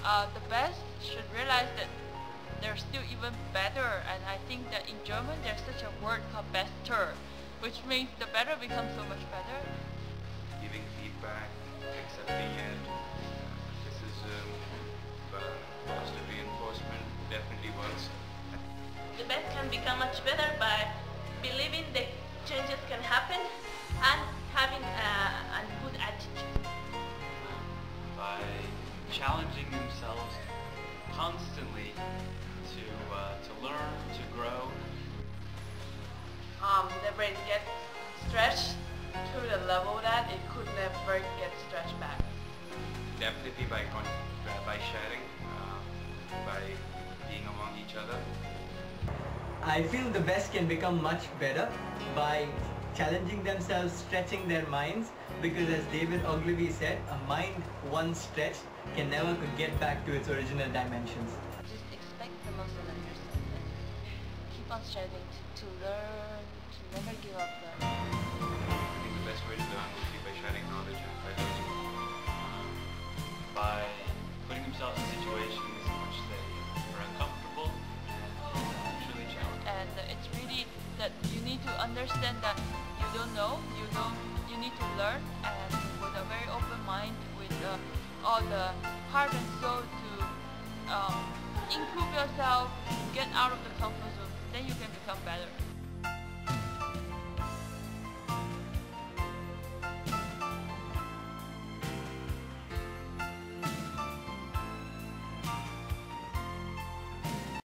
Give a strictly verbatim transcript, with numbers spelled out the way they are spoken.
uh, the best should realize that they're still even better, and I think that in German there's such a word called bester, which means the better becomes so much better. Giving feedback, accepting it, criticism, uh, positive reinforcement definitely works. The best can become much better by believing that changes can happen and having a, a good attitude. By challenging themselves constantly to uh, to learn, to grow. Um, the brain gets stretched to the level that it could never get stretched back. Definitely by con by sharing, uh, by being among each other. I feel the best can become much better by challenging themselves, stretching their minds, because as David Ogilvy said, a mind once stretched can never get back to its original dimensions. Just expect the most out of yourself and keep on striving to, to learn, to never give up learning. I think the best way to learn would be by sharing knowledge and by learning. By putting themselves in situations in which they are uncomfortable and truly challenged. And uh, it's really that you need to understand that you don't know, you don't, you need to learn, and with a very open mind, with uh, all the heart and soul to um, improve yourself, get out of the comfort zone, then you can become better.